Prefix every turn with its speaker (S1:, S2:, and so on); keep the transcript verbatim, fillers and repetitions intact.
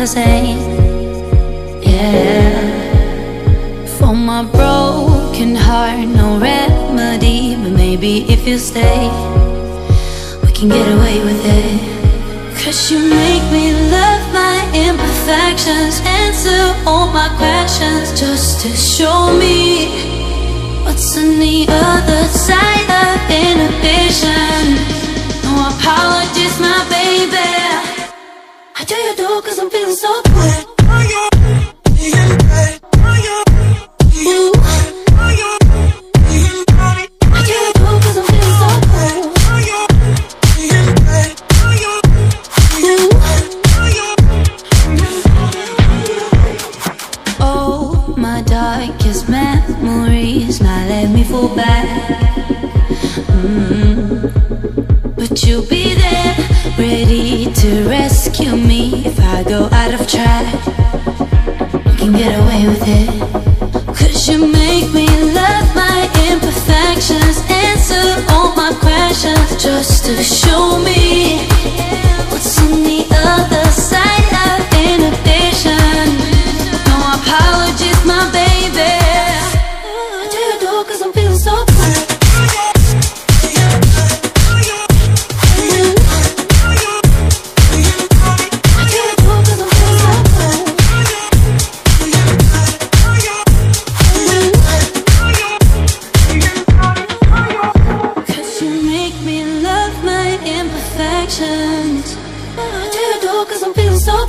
S1: the same. Yeah. For my broken heart, no remedy, but maybe if you stay, we can get away with it. Cause you make me love my imperfections, answer all my questions, just to show me what's on the other side of inhibition. No apologies, my baby. I do you do cause I'm feeling so good. Darkest memories now let me fall back. mm. But you'll be there, ready to rescue me if I go out of track. You can get away with it. Cause you make me love my imperfections, answer all my questions, just to show me what's on the other side of inhibition. No apologies, my baby. I do you do cause I'm feeling so good. I do you do cause I'm feeling so good. Cause you make me love my imperfections. I do you do cause I'm feeling so good.